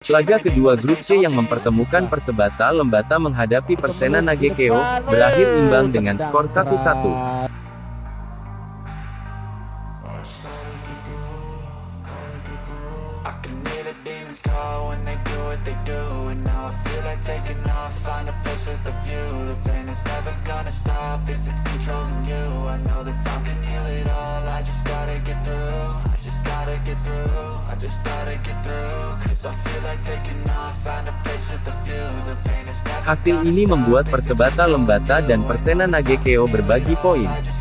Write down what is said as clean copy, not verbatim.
Laga kedua grup C yang mempertemukan Persebata Lembata menghadapi Persena Nagekeo, berakhir imbang dengan skor 1-1. Hasil ini membuat Persebata Lembata dan Persena Nagekeo berbagi poin.